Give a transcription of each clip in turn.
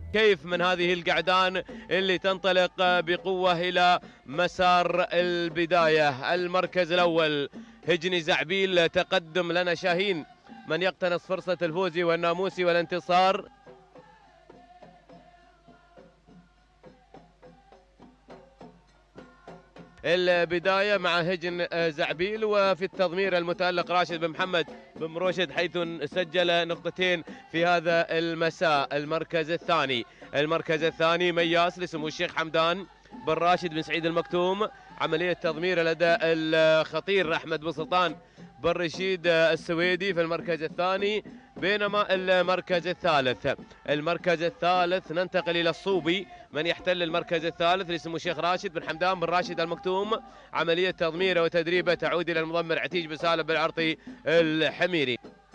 كيف من هذه القعدان اللي تنطلق بقوة إلى مسار البداية. المركز الأول هجني زعبيل، تقدم لنا شاهين من يقتنص فرصة الفوز والناموس والانتصار. البداية مع هجن زعبيل، وفي التضمير المتألق راشد بن محمد بن مروشد حيث سجل نقطتين في هذا المساء. المركز الثاني مياس لسمو الشيخ حمدان بن راشد بن سعيد المكتوم، عملية تضمير لدى الخطير أحمد بن سلطان بن رشيد السويدي في المركز الثاني. بينما المركز الثالث ننتقل إلى الصوبي من يحتل المركز الثالث لسمو الشيخ راشد بن حمدان بن راشد المكتوم، عملية تضميره وتدريبه تعود إلى المضمر عتيج بن سالم بن العرطي الحميري.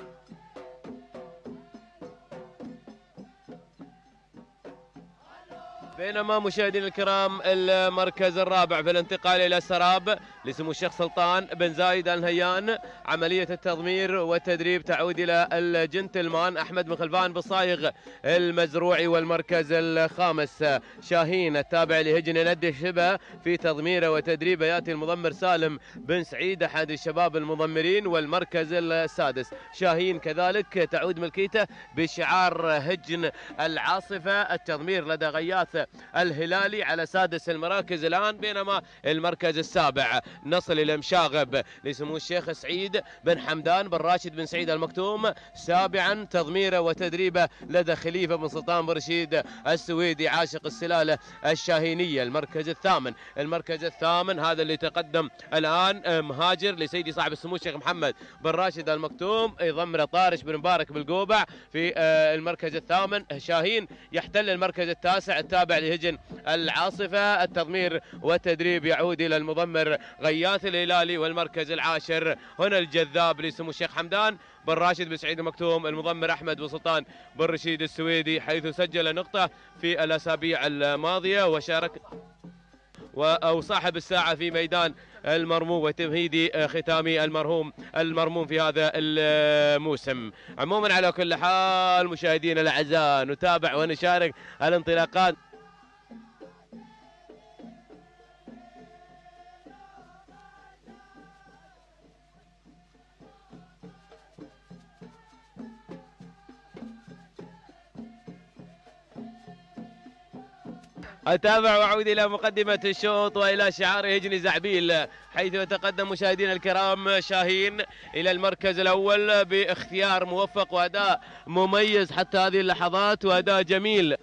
بينما مشاهدينا الكرام المركز الرابع في الانتقال الى السراب لسمو الشيخ سلطان بن زايد ال نهيان، عمليه التضمير والتدريب تعود الى الجنتلمان احمد بن خلفان بالصايغ المزروعي. والمركز الخامس شاهين التابع لهجن ند الشبه، في تضميره وتدريبه ياتي المضمر سالم بن سعيد احد الشباب المضمرين. والمركز السادس شاهين كذلك تعود ملكيته بشعار هجن العاصفه، التضمير لدى غياث الهلالي على سادس المراكز الآن. بينما المركز السابع نصل إلى مشاغب لسمو الشيخ سعيد بن حمدان بن راشد بن سعيد المكتوم، سابعا تضميره وتدريبه لدى خليفة بن سلطان بن رشيد السويدي عاشق السلالة الشاهينية. المركز الثامن هذا اللي تقدم الآن مهاجر لسيدي صاحب السمو الشيخ محمد بن راشد المكتوم، يضمر طارش بن مبارك بالقوبع في المركز الثامن. شاهين يحتل المركز التاسع التابع لهجن العاصفة، التضمير والتدريب يعود إلى المضمر غياث الهلالي. والمركز العاشر هنا الجذاب لسمو الشيخ حمدان بن راشد بن سعيد المكتوم، المضمر أحمد بن سلطان بن رشيد السويدي حيث سجل نقطة في الأسابيع الماضية وشارك أو صاحب الساعة في ميدان المرموم وتمهيدي ختامي المرموم في هذا الموسم. عموما على كل حال مشاهدينا الأعزاء نتابع ونشارك الانطلاقات. أتابع وأعود إلى مقدمة الشوط وإلى شعار هجن زعبيل، حيث يتقدم مشاهدينا الكرام شاهين إلى المركز الأول باختيار موفق وأداء مميز حتى هذه اللحظات وأداء جميل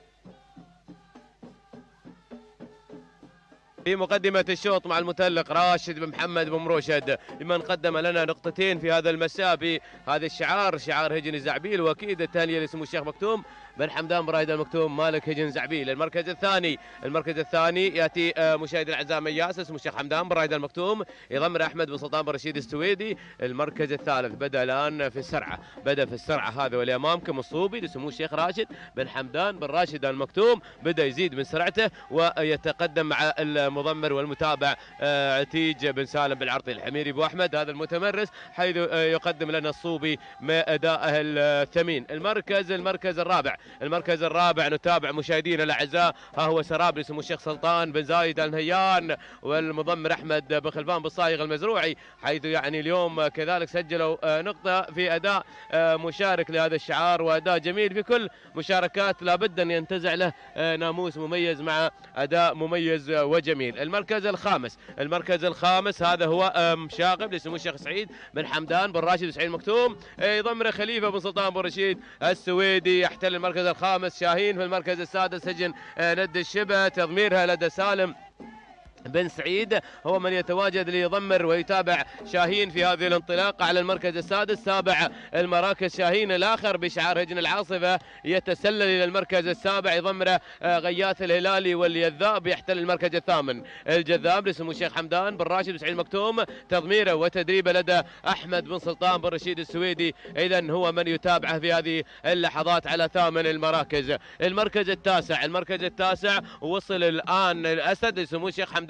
في مقدمة الشوط مع المتألق راشد بن محمد بن مروشد، لمن قدم لنا نقطتين في هذا المساء بهذا الشعار، شعار هجن زعبيل. وأكيد التالية لسمو الشيخ مكتوم بن حمدان بن راشد المكتوم مالك هجن زعبيل. المركز الثاني ياتي مشاهد الاعزاء مياس اسمه الشيخ حمدان بن راشد المكتوم، يضمر احمد بن سلطان بن رشيد السويدي. المركز الثالث بدا الان في السرعه هذا واللي امامكم الصوبي لسمو الشيخ راشد بن حمدان بن راشد المكتوم، بدا يزيد من سرعته ويتقدم مع المضمر والمتابع عتيج بن سالم بالعرطي الحميري ابو احمد هذا المتمرس، حيث يقدم لنا الصوبي ما اداءه الثمين. المركز الرابع نتابع مشاهدينا الاعزاء، ها هو سراب لسمو الشيخ سلطان بن زايد ال نهيان والمضمر احمد بن خلفان بالصايغ المزروعي، حيث يعني اليوم كذلك سجلوا نقطه في اداء مشارك لهذا الشعار واداء جميل. في كل مشاركات لابد ان ينتزع له ناموس مميز مع اداء مميز وجميل. المركز الخامس هذا هو مشاغب لسمو الشيخ سعيد بن حمدان بن راشد بن سعيد المكتوم، يضمر خليفه بن سلطان بن رشيد السويدي، يحتل المركز الخامس. شاهين في المركز السادس هجن ند الشبه، تضميرها لدى سالم بن سعيد هو من يتواجد ليضمر ويتابع شاهين في هذه الانطلاقة على المركز السادس. سابع المراكز شاهين الآخر بشعار هجن العاصفة يتسلل إلى المركز السابع، يضمر غياث الهلالي واليذاب، يحتل المركز الثامن الجذاب لسمو الشيخ حمدان بن راشد بن سعيد المكتوم، تضميره وتدريبه لدى أحمد بن سلطان بن رشيد السويدي، إذن هو من يتابعه في هذه اللحظات على ثامن المراكز. المركز التاسع وصل الآن الأسد لسمو الشيخ حمدان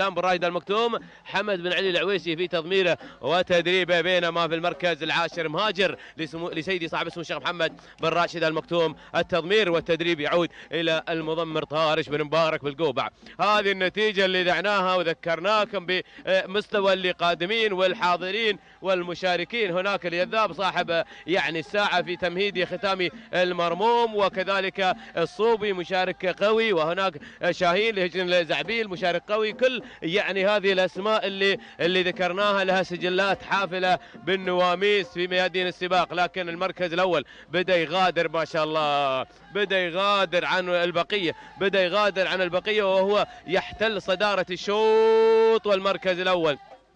حمدان بن راشد المكتوم، حمد بن علي العويسي في تضميره وتدريبه، بينما في المركز العاشر مهاجر لسيدي صاحب اسمه الشيخ محمد بن راشد المكتوم. التضمير والتدريب يعود الى المضمر طارش بن مبارك بالقوبع. هذه النتيجه اللي دعناها وذكرناكم بمستوى اللي قادمين والحاضرين والمشاركين. هناك اليذاب صاحب يعني الساعه في تمهيدي ختامي المرموم، وكذلك الصوبي مشارك قوي، وهناك شاهين لهجن الزعبيل مشارك قوي. كل يعني هذه الاسماء اللي ذكرناها لها سجلات حافله بالنواميس في ميادين السباق، لكن المركز الاول بدا يغادر ما شاء الله، بدا يغادر عن البقيه، وهو يحتل صداره الشوط والمركز الاول.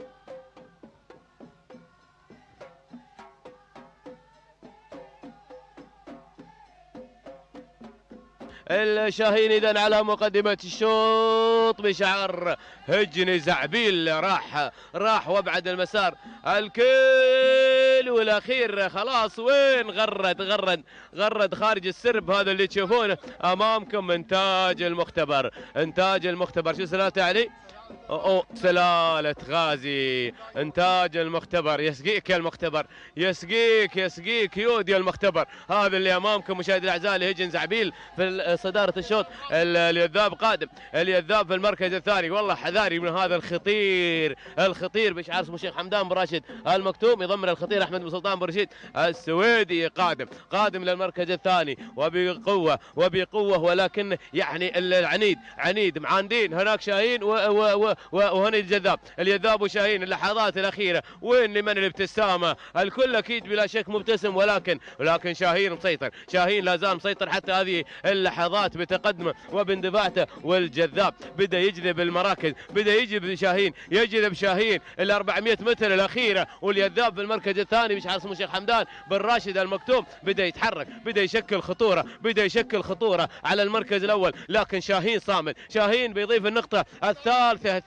الشاهين إذن على مقدمة الشوط بشعر هجن زعبيل، راح وابعد المسار الكل والاخير خلاص. وين غرد خارج السرب. هذا اللي تشوفونه امامكم انتاج المختبر. شو سلالته علي؟ سلالة غازي، انتاج المختبر. يسقيك يا المختبر، يسقيك يود يا المختبر. هذا اللي امامكم مشاهدي الاعزاء لهجن زعبيل في صدارة الشوط. اليذاب قادم، اليذاب في المركز الثاني. والله حذاري من هذا الخطير بشعار اسمه الشيخ حمدان بن راشد المكتوم، يضمن الخطير احمد بن سلطان بن رشيد السويدي. قادم للمركز الثاني وبقوة، ولكن يعني العنيد معاندين. هناك شاهين وهنا اليذاب وشاهين. اللحظات الأخيرة وين لمن الابتسامة؟ الكل أكيد بلا شك مبتسم، ولكن شاهين مسيطر. شاهين لا زال مسيطر حتى هذه اللحظات بتقدمه وباندفاعته. والجذاب بدأ يجذب المراكز، بدأ يجذب شاهين ال 400 متر الأخيرة. واليذاب في المركز الثاني مش اسمه الشيخ حمدان بن راشد المكتوم بدأ يتحرك، بدأ يشكل خطورة على المركز الأول. لكن شاهين صامد، شاهين بيضيف النقطة الثالثة.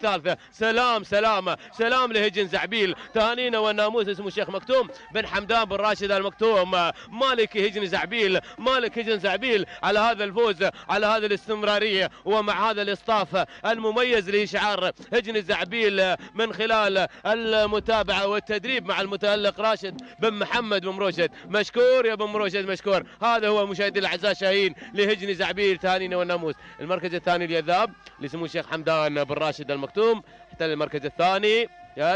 سلام لهجن زعبيل. تهانينا والناموس اسمه الشيخ مكتوم بن حمدان بن راشد المكتوم. مالك هجن زعبيل على هذا الفوز، على هذه الاستمرارية، ومع هذا الاصطاف المميز لشعار هجن زعبيل من خلال المتابعة والتدريب مع المتألق راشد بن محمد بن مروشد. مشكور يا بن مروشد، مشكور. هذا هو مشاهدي الاعزاء شاهين لهجن زعبيل. تهانينا والناموس. المركز الثاني اليذاب اللي اسمه الشيخ حمدان بن راشد المكتوم احتل المركز الثاني.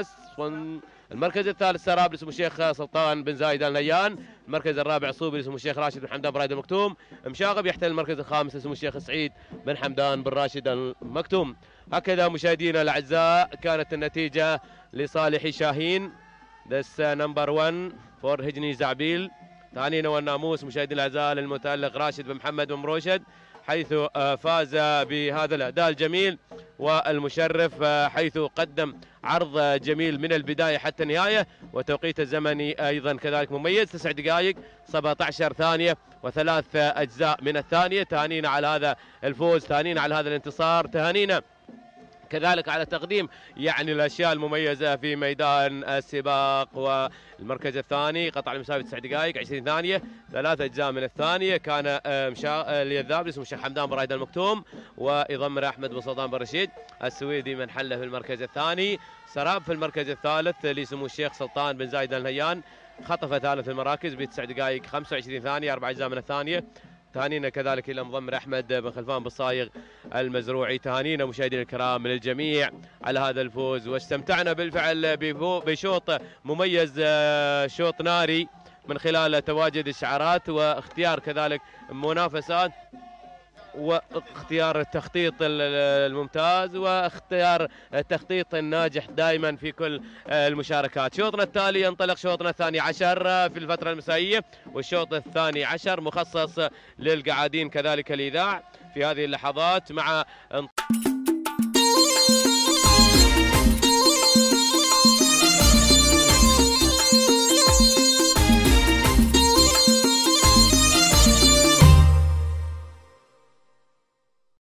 المركز الثالث سراب اسمه الشيخ سلطان بن زايد النهيان. المركز الرابع صوبي اسمه الشيخ راشد بن حمدان بن راشد المكتوم. مشاغب يحتل المركز الخامس اسمه الشيخ سعيد بن حمدان بن راشد المكتوم. هكذا مشاهدينا الاعزاء كانت النتيجه لصالح شاهين. This number 1 for هجني زعبيل. تهانينا والناموس مشاهدينا الاعزاء للمتألق راشد بن محمد بن مروشد، حيث فاز بهذا الأداء الجميل والمشرف، حيث قدم عرض جميل من البداية حتى النهاية، وتوقيت الزمني أيضا كذلك مميز، 9 دقائق 17 ثانية و3 أجزاء من الثانية. تهانينا على هذا الفوز، تهانينا على هذا الانتصار، تهانينا كذلك على تقديم يعني الاشياء المميزه في ميدان السباق. والمركز الثاني قطع المسافه 9 دقائق 20 ثانيه 3 اجزاء من الثانيه. كان اليذاب اسمه الشيخ حمدان بن راشد المكتوم، ويضمر احمد بن سلطان بن رشيد السويدي من حله في المركز الثاني. سراب في المركز الثالث اللي اسمه الشيخ سلطان بن زايد النهيان، خطف ثالث المراكز ب 9 دقائق 25 ثانيه 4 اجزاء من الثانيه. تهانينا كذلك الى مضمر احمد بن خلفان بالصايغ المزروعي. تهانينا مشاهدينا الكرام من الجميع على هذا الفوز، واستمتعنا بالفعل بشوط مميز، شوط ناري من خلال تواجد الشعارات واختيار كذلك منافسات واختيار التخطيط الممتاز واختيار التخطيط الناجح دائما في كل المشاركات. شوطنا التالي ينطلق شوطنا الثاني عشر في الفترة المسائية، والشوط الثاني عشر مخصص للقعادين كذلك الإذاع في هذه اللحظات مع